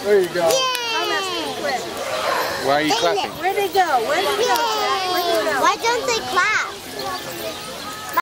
There you go. Why are you clapping? Where'd they go? Where'd they go, Jack? Where'd they go? Why don't they clap?